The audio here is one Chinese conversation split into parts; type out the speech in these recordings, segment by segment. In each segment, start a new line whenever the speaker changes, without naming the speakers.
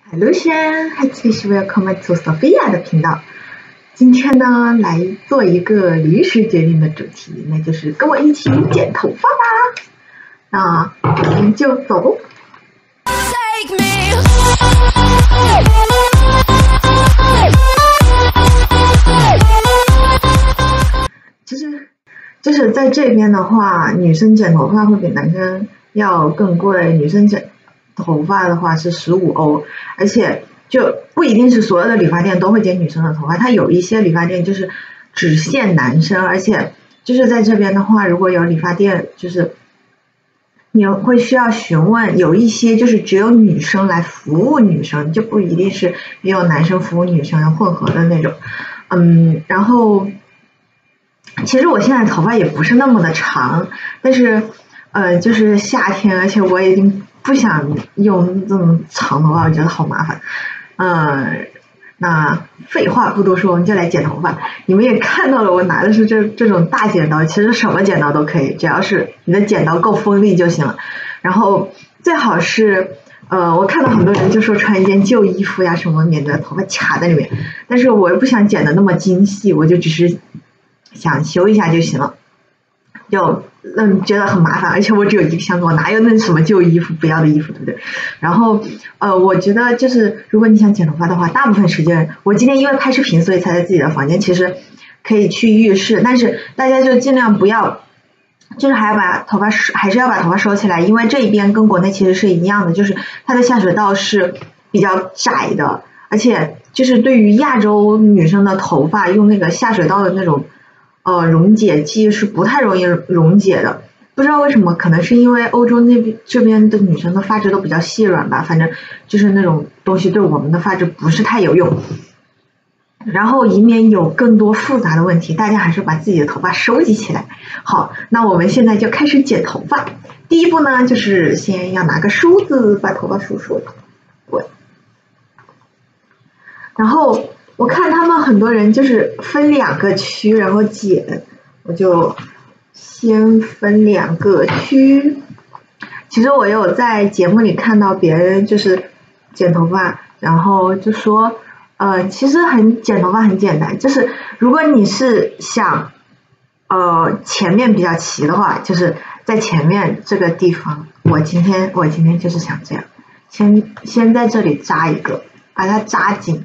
Hello，herzlich willkommen zu Sophia 的频道。今天呢，来做一个临时决定的主题，那就是跟我一起剪头发吧。那我们就走。就是在这边的话，女生剪头发会比男生要更贵。女生剪头发的话是15欧，而且就不一定是所有的理发店都会剪女生的头发，它有一些理发店就是只限男生，而且就是在这边的话，如果有理发店，就是你会需要询问，有一些就是只有女生来服务女生，就不一定是也有男生服务女生混合的那种。然后其实我现在头发也不是那么的长，但是就是夏天，而且我已经不想用这种长头发，我觉得好麻烦。那废话不多说，我们就来剪头发。你们也看到了，我拿的是这种大剪刀，其实什么剪刀都可以，只要是你的剪刀够锋利就行了。然后最好是我看到很多人就说穿一件旧衣服呀什么，免得头发卡在里面。但是我又不想剪的那么精细，我就只是想修一下就行了。就觉得很麻烦，而且我只有一个箱子，我哪有那什么旧衣服不要的衣服，对不对？然后我觉得就是如果你想剪头发的话，大部分时间我今天因为拍视频，所以才在自己的房间，其实可以去浴室，但是大家就尽量不要，就是还是要把头发收起来，因为这一边跟国内其实是一样的，就是它的下水道是比较窄的，而且就是对于亚洲女生的头发，用那个下水道的那种溶解剂是不太容易溶解的，不知道为什么，可能是因为欧洲这边的女生的发质都比较细软吧，反正就是那种东西对我们的发质不是太有用。然后以免有更多复杂的问题，大家还是把自己的头发收集起来。好，那我们现在就开始剪头发。第一步呢，就是先要拿个梳子把头发梳梳的，对。然后我看他们很多人就是分2个区然后剪，我就先分2个区。其实我有在节目里看到别人就是剪头发，然后就说其实剪头发很简单，就是如果你是想前面比较齐的话，就是在前面这个地方，我今天就是想这样，先在这里扎一个，把它扎紧。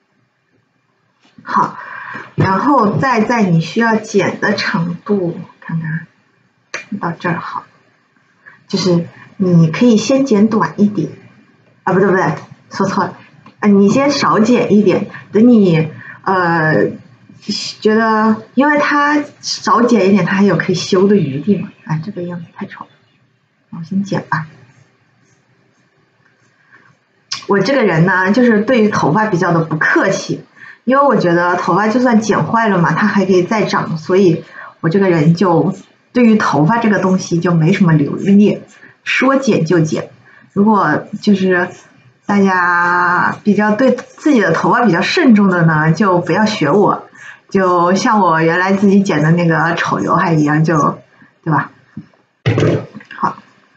好，然后再在你需要剪的长度，看看到这儿好，就是你可以先剪短一点，不对，说错了，你先少剪一点，等你觉得，因为它少剪一点，它还有可以修的余地嘛。这个样子太丑了，我先剪吧。我这个人呢，就是对于头发比较的不客气。因为我觉得头发就算剪坏了嘛，它还可以再长，所以我这个人就对于头发这个东西就没什么留恋，说剪就剪。如果就是大家比较对自己的头发比较慎重的呢，就不要学我，就像我原来自己剪的那个丑刘海一样，就对吧？好，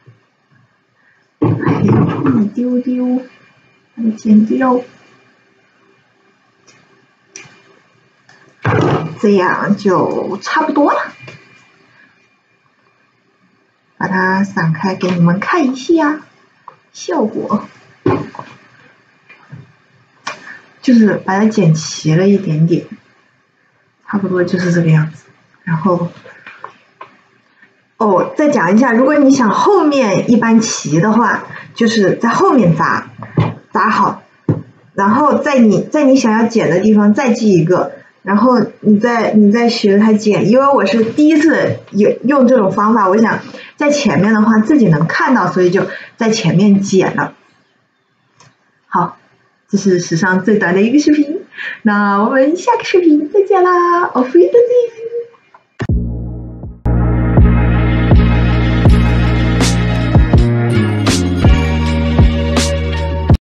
还有一丢丢，把它剪掉。这样就差不多了，把它散开给你们看一下效果，就是把它剪齐了一点点，差不多就是这个样子。然后再讲一下，如果你想后面一般齐的话，就是在后面扎好，然后在你想要剪的地方再系一个。然后你再学它剪，因为我是第一次用这种方法，我想在前面的话自己能看到，所以就在前面剪了。好，这是史上最短的一个视频，那我们下个视频再见啦，Auf Wiedersehen。